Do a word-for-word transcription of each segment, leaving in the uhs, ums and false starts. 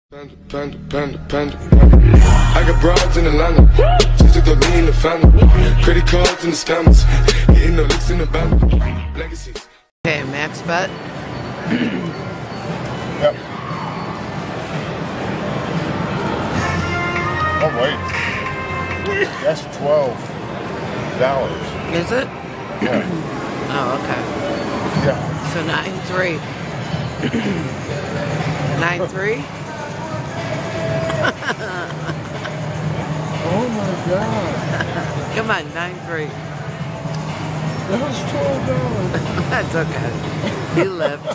Panda, panda, panda, panda. I got broads in Atlanta, just to throw me in the family. Credit cards and the scammers, getting no licks in the band. Legacies. Okay, max bet. Yep. Oh wait, that's twelve dollars. Is it? Yeah. Oh, okay. Yeah. So nine three. Nine three. Oh my God. Come on, nine three. That was twelve dollars. That's okay. You lived.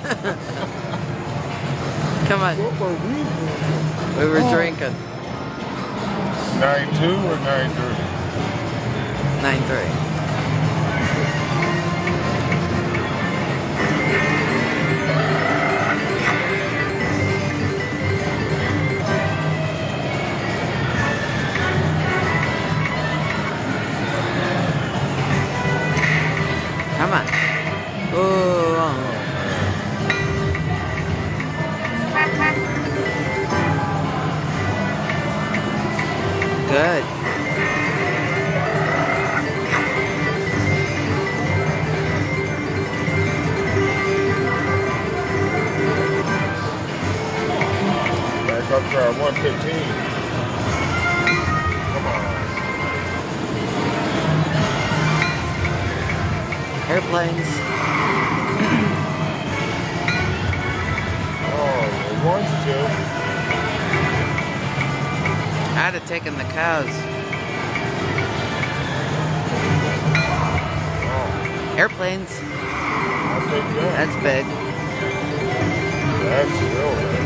Come on. What were we doing? We were Oh. drinking. Nine two or nine three? Nine three. Come on. Oh. Good. Back up to our one fifteen. Come on. Airplanes. Oh, it wants to. I'd have taken the cows. Oh, Airplanes. I'll take that. That's big. That's real big.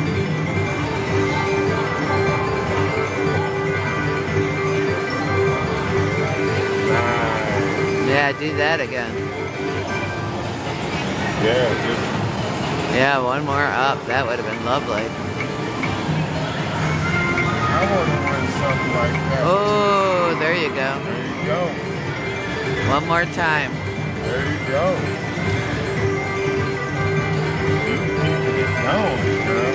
Nice. Yeah, do that again. Yeah, just Yeah, one more up. That would have been lovely. I want to win something like that. Oh, there you go. There you go. One more time. There you go. You keeping it going, girl.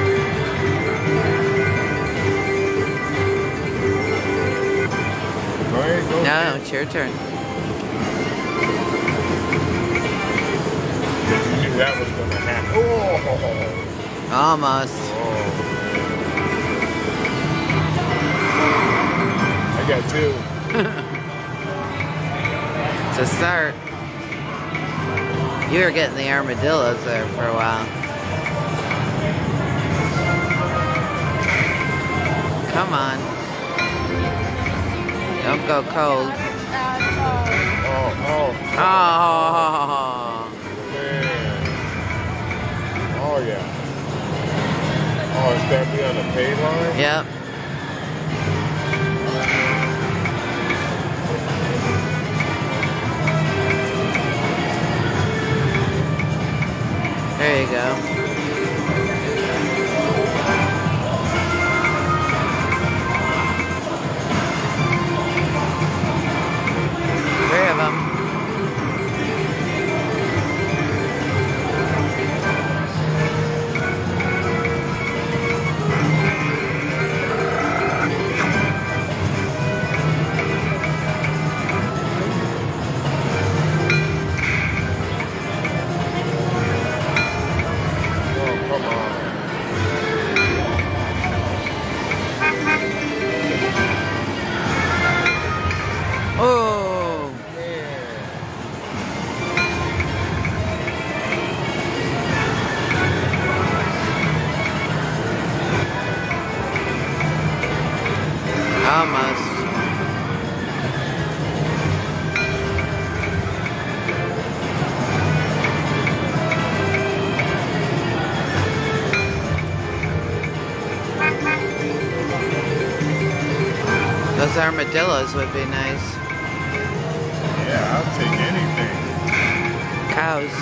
Go ahead, go No, ahead. it's your turn. You knew that was going to happen. Oh. Almost. Oh. I got two. It's a start. You were getting the armadillos there for a while. Come on. Don't go cold. Oh, oh. Oh. Man. Oh, yeah. Oh, is that be on the pay line? Yep. There you go. Three of them. Oh. Almost. Those armadillos would be nice. Yeah, I'll take anything. Cows.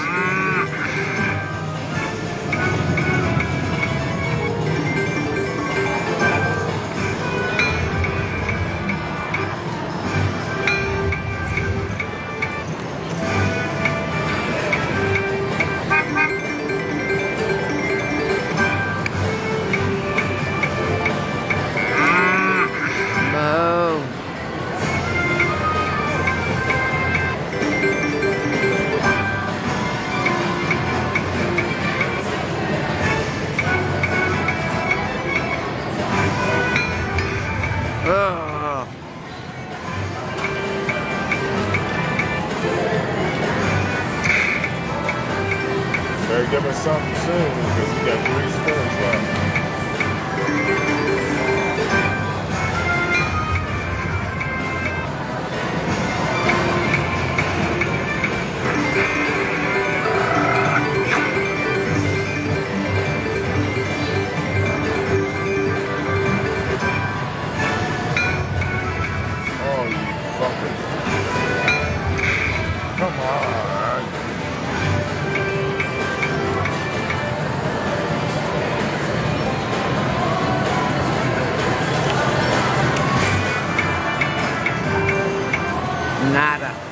Nada.